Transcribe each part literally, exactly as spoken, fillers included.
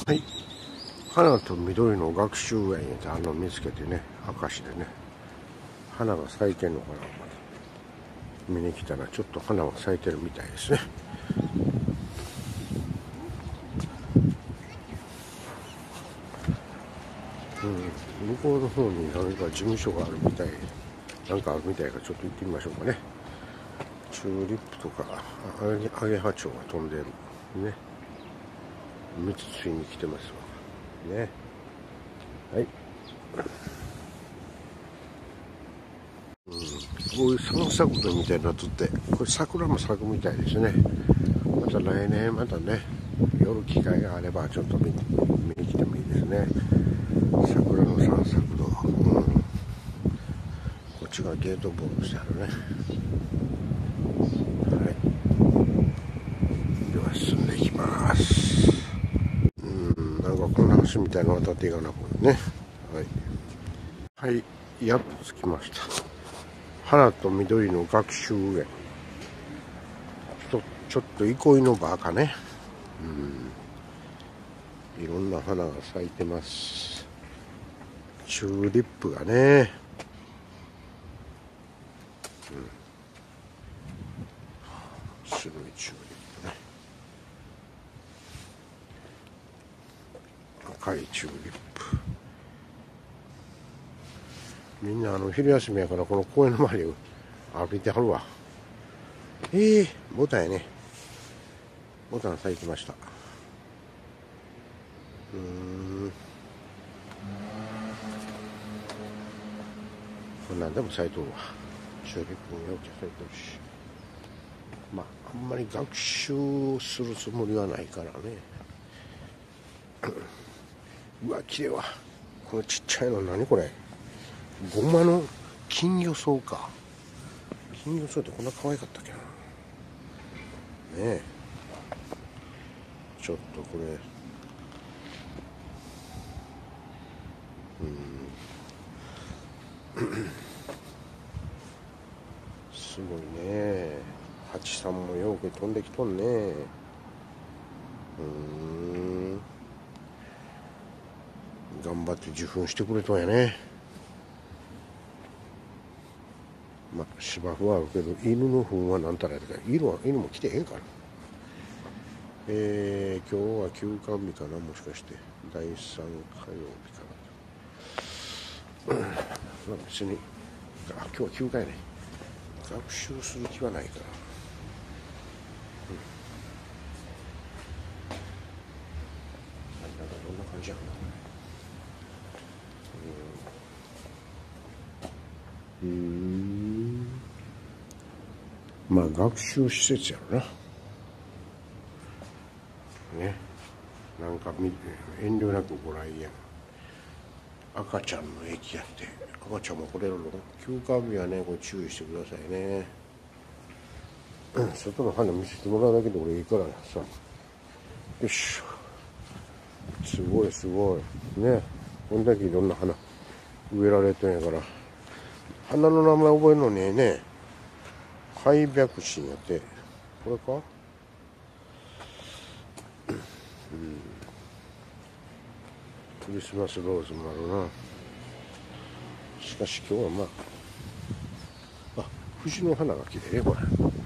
はい、花と緑の学習園ってあの見つけてね、明石でね、花が咲いてんのかな、見に来たらちょっと花が咲いてるみたいですね。うん、向こうの方に何か事務所があるみたい、なんかあるみたいからちょっと行ってみましょうかね。チューリップとかアゲハチョウが飛んでるね。蜜吸いに来てますわね。はい、うん、こういう散策路みたいになっとって、これ桜も咲くみたいですね。また来年またね、夜機会があればちょっと見に来てもいいですね。桜の散策路、うん、こっちがゲートボールしてあるね。はい、では進んでいきます。うん、なんかこんな橋みたいなの渡っていかなくね。はい、はい、やっと着きました。花と緑の学習園。ちょっとちょっと憩いの場かね。うん、いろんな花が咲いてます。チューリップがね、うん、白いチューリップね、赤いチューリップ。みんなあの昼休みやからこの公園の周りを歩いてはるわ。ええー、ボタンやね。ボタン咲いてました。うーん、こんなんでも咲いとるわ。チューリップもよく咲いてるし、まああんまり学習するつもりはないからね。うわ、綺麗わ。このちっちゃいの何これ、ゴマの金魚草か。金魚草ってこんな可愛かったっけな。ねえ、ちょっとこれ、うん、すごいね。ハチさんもよく飛んできとんね。うーん、頑張って受粉してくれとんやね。まあ芝生はあるけど、犬の糞はなんたらやけど、犬は犬も来てへんから。えー、今日は休館日かな、もしかしてだいさん火曜日かな。うん、まあ別に、あ、今日は休暇やね。学習する気はないから、うん、なんかどんな感じやろな、これ。うん、うーん、まあ学習施設やろなね。なんか遠慮なくご来園。赤ちゃんの駅やって、赤ちゃんも来れるの。休館日はね、これ注意してくださいね。うん、外の花見せてもらうだけで俺いいからさ。よいしょ。すごいすごいね。こんだけいろんな花植えられてんやから、花の名前覚えるのにね、ハイビャクシンやって、これか、うん、クリスマスローズもあるな。しかし今日はまあ、あ、藤の花が綺麗ね、これ。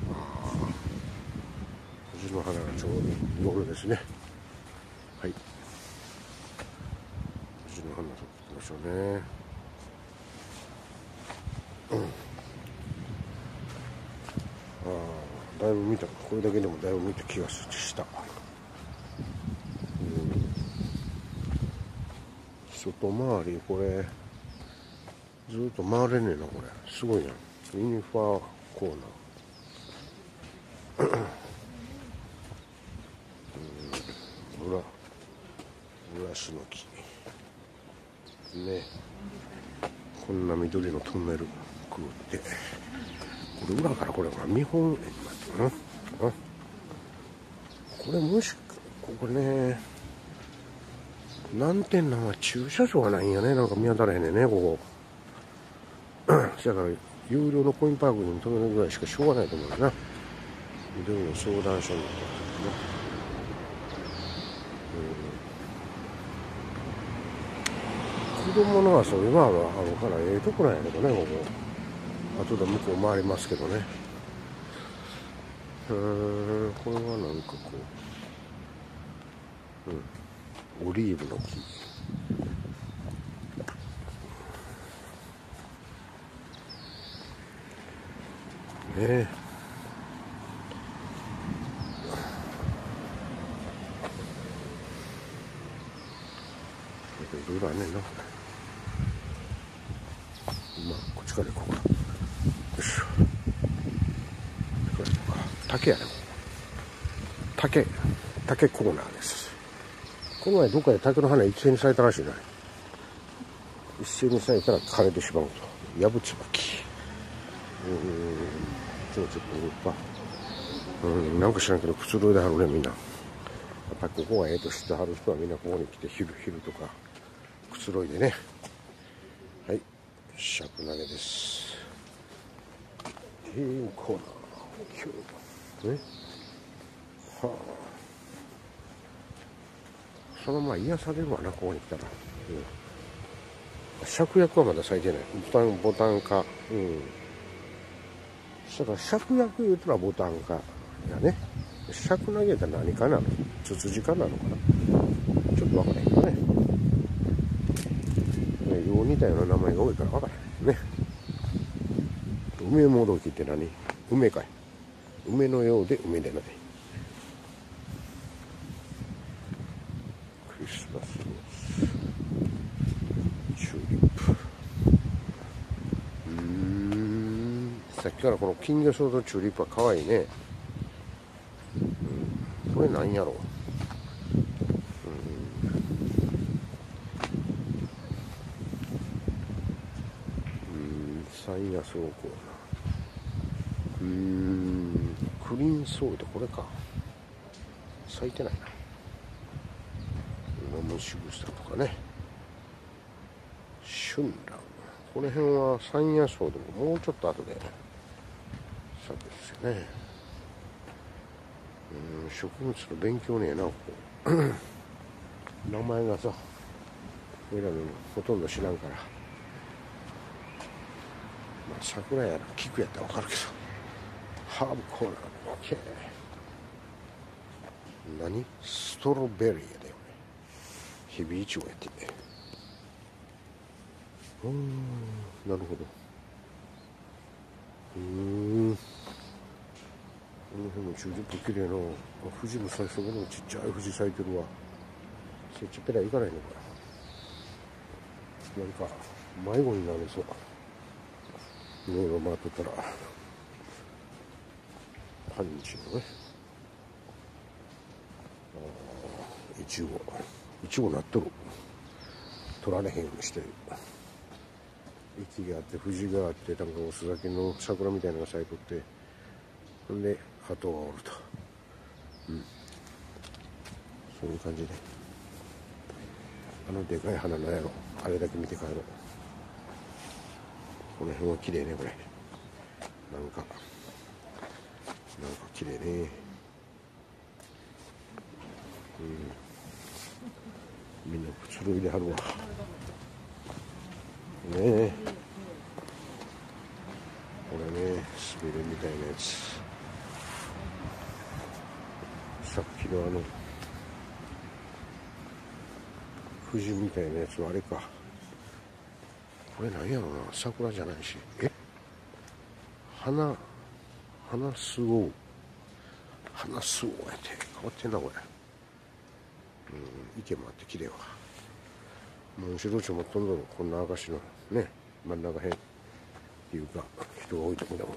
藤の花がちょうど見頃ですね。はい、藤の花ときましょうね。うん、ああ、だいぶ見た、これだけでもだいぶ見た気がした。うん、外回り、これずっと回れねえな、これすごいな。ユニファーコーナー、うん、裏裏スの木ね。こんな緑のトンネルくぐって、これ裏からこれが見本園になってるな。これもしここね、難点なんは駐車場がないんやね。なんか見当たらへんねんね、ここ。だから有料のコインパークに止めるぐらいしかしょうがないと思うな。緑の相談所になってますね。 供の遊び場はあるからええとこなんやけどね、ここ。後で向こう回りますけどね。へー、これはなんかこう、うん、オリーブの木。ねえ。いろいろあんねんな。まあ、こっちから行こうか。よいしょ。こっちから行こうか。竹やね。竹。竹コーナーです。この前どっかで竹の花一斉に咲いたらしいな。一斉に咲いたら枯れてしまうと。やぶつばき。うーん。ちょっとちょっと、うん、なんか知らんけど、くつろいではるね、みんな。やっぱりここがええと知ってはる人はみんなここに来て、昼、昼とか、くつろいでね。はい。尺投げです。へー、コーナー。キュー。ね。はあ。そのまま癒されるわな、ここに来たら。うん。芍薬はまだ咲いてない。ボタン、ボタン科。うん。だから芍薬言うたらボタン科やね。尺投げたら何かなの？ツツジ科なのかな？ちょっとわからへんけどね。ね、よう似たような名前が多いからわからへんね。梅もどきって何？梅かい。梅のようで梅でない。クリスマスローズ、チューリップ。うーん。さっきからこの金魚草とチューリップは可愛いね。うん、これ何やろう。サイヤソウコーナー。うーん、クリーンソード、これか。咲いてないな。マムシグサとかね。シュンラン。この辺はサイヤソウでももうちょっと後で咲くですよね。うん、植物の勉強ねえな、ここ。名前がさ、俺らのほとんど知らんから。まあ、桜やら菊やったらわかるけど、ハーブコーナー、オッケー。何？ストロベリーやだよね。ヘビイチゴやってね。うーん、なるほど。うーん。この辺もチューリップ綺麗な。藤も咲いそうけど、ちっちゃい藤咲いてるわ。そっちペラ行かないのかな。なんか迷子になりそう。いろいろ回ってたらパンチのね、あいちごいちごなっとる。取られへんようにしてる。駅があって藤があって、なんかお酢酒の桜みたいなのが咲いとって、ほんで鳩がおると。うん、そういう感じで、あのでかい花なんやろ。あれだけ見て帰ろう。この辺は綺麗ね、これ。なんかなんか綺麗ね。うん、みんなくつろいではるわねえ。これね、滑るみたいなやつ。さっきのあの藤みたいなやつはあれか。これなんやろな、桜じゃないし。え、花花すごう、花すごうやって変わってんなこれ。うん、池もあって綺麗わ。もう後ろちょもっとんどるこんな証のね、真ん中辺っていうか、人が多いとこでも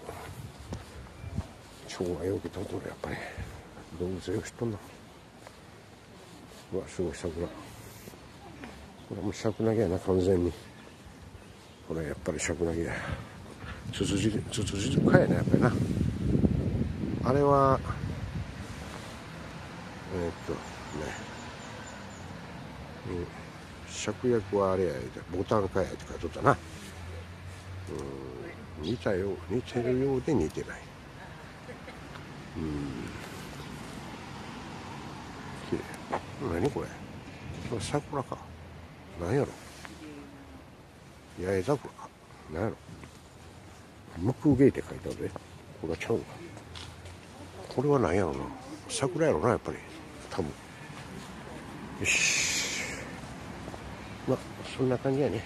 蝶がよけとんとる。やっぱり動物よく知っとんな。うわ、すごい桜。これもう尺投げやな、完全に。これやっぱり尺投げや。ツツジツツジかやな、やっぱりな。あれはえー、っとね、芍薬はあれや、ボタンかやって書いとったな。うん、似たよう、似てるようで似てない。うん、綺麗。何これ？これ桜か。何やろ。 八重桜か。なんやろ。無風芸って書いてあるで。これはちゃうんか。これは何やろな。桜やろな、やっぱり。多分。よし。まあ、そんな感じやね。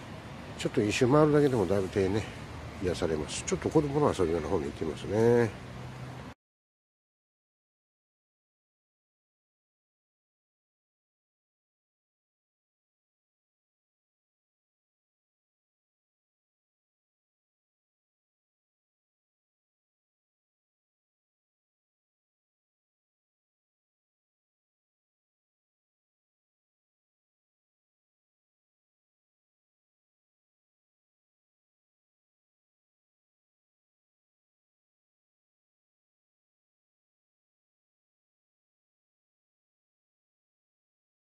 ちょっと一周回るだけでもだいぶ手ね、癒されます。ちょっと子供の遊び場の方に行ってみますね。